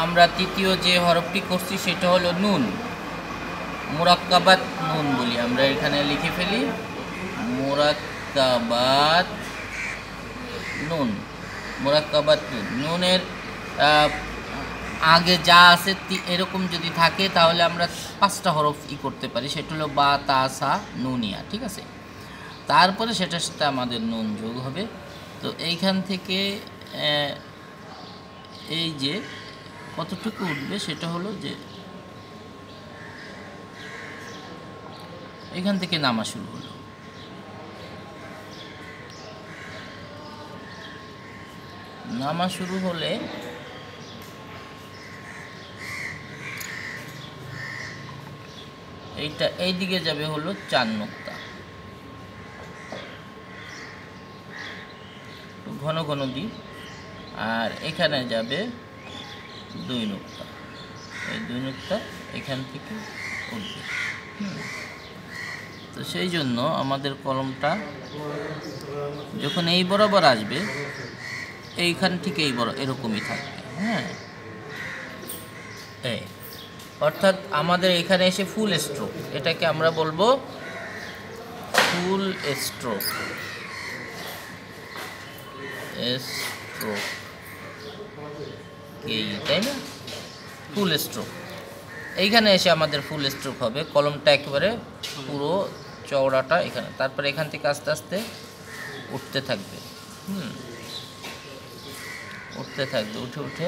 আমরা তৃতীয় যে হরফটি করছি সেটা হলো নুন, মুরাক্কাবাত নুন বলি আমরা। এখানে লিখে ফেলি মুরাক্কাবাত নুন, মুরাক্কাবাত নুন। নুনের আগে যা আছে এরকম যদি থাকে তাহলে আমরা 5টা হরফ করতে পারি, সেটা হলো বা, তা, সা, নুনিয়া, ঠিক আছে। তারপরে সেটার সাথে আমাদের নুন যোগ হবে। তো এইখান থেকে এই যে কতটুকু উঠবে সেটা হলো যে এখান থেকে নামা শুরু হলো। নামা শুরু হলে এইটা এই দিকে যাবে হলো 4 নুক্তা, ঘন ঘন দিই। আর এখানে যাবে 2 নুক্তা, এই 2 নুক্তা এখান থেকে উঠবে। তো সেই জন্য আমাদের কলমটা যখন এই বরাবর আসবে এইখান থেকে এই বড় এরকমই থাকবে। হ্যাঁ, এই অর্থাৎ আমাদের এখানে এসে ফুল স্ট্রোক, এটাকে আমরা বলবো ফুল স্ট্রোক, স্ট্রোক এই, তাই না? ফুল স্ট্রোক এইখানে এসে আমাদের ফুল স্ট্রোক হবে। কলমটা একেবারে পুরো চওড়াটা এখানে, তারপরে এখান থেকে আস্তে আস্তে উঠতে থাকবে। উঠতে থাকবে, উঠে উঠে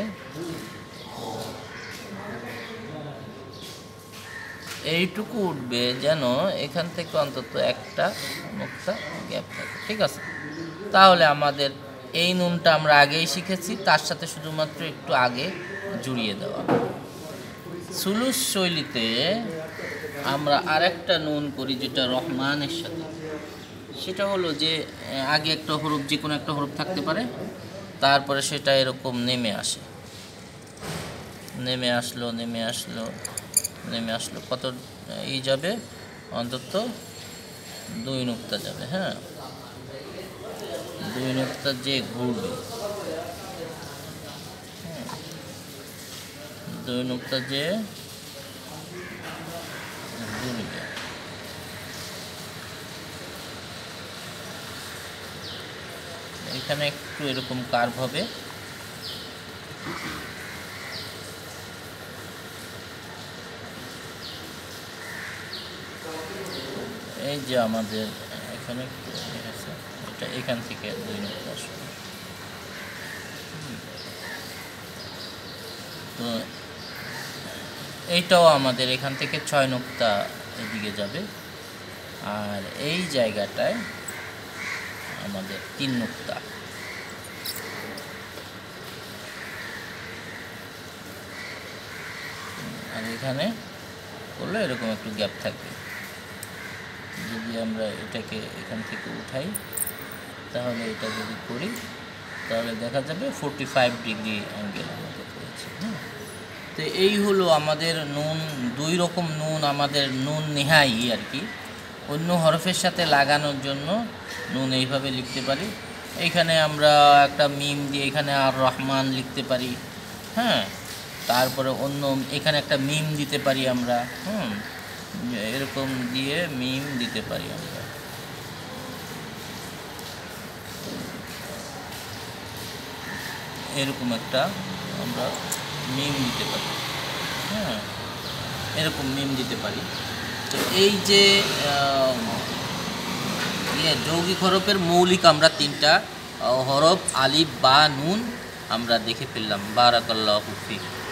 এইটুকু উঠবে যেন এখান থেকে অন্তত একটা নুক্তা গ্যাপ থাকে, ঠিক আছে। তাহলে আমাদের এই নুনটা আমরা আগেই শিখেছি, তার সাথে শুধুমাত্র একটু আগে জুড়িয়ে দেওয়া। সুলুস শৈলীতে আমরা আরেকটা নুন করি যেটা রহমানের সাথে, সেটা হলো যে আগে একটা হরফ, যে কোনো একটা হরফ থাকতে পারে, তারপরে সেটা এরকম নেমে আসে, নেমে আসলো নেমে আসলো নেমে আসলো, কত এই যাবে অন্তত 2 নুক্তা যাবে। হ্যাঁ, 2 নুক্তা যে ঘুরবে, 2 নুক্তা যে ঘুরবে, এখানে একটু এরকম কার্ভ হবে। এই যে আমাদের এখানে একটু আছে, এটা এখান থেকে 2 নুক্তা আসবে। তো এইটাও আমাদের এখান থেকে 6 নুক্তা এদিকে যাবে। আর এই জায়গাটায় আমাদের 3 নুক্তা। আর এখানে করলে এরকম একটু গ্যাপ থাকবে। যদি আমরা এটাকে এখান থেকে উঠাই, তাহলে এটা যদি করি তাহলে দেখা যাবে 45 ডিগ্রি অ্যাঙ্গেল আমাদের হয়েছে। তো এই হলো আমাদের নুন। 2 রকম নুন, আমাদের নুন নেহাই আর কি, অন্য হরফের সাথে লাগানোর জন্য নুন এইভাবে লিখতে পারি। এইখানে আমরা একটা মিম দিয়ে এখানে আর রহমান লিখতে পারি। হ্যাঁ, তারপরে অন্য এখানে একটা মিম দিতে পারি আমরা। এরকম দিয়ে মিম দিতে পারি আমরা। এরকম একটা আমরা মিম দিতে পারি। হ্যাঁ, এরকম মিম দিতে পারি। তো এই যে যৌগিক হরফের মৌলিক আমরা 3টা হরফ আলিফ, বা, নুন আমরা দেখে ফেললাম। বারাকাল্লাহু ফিক।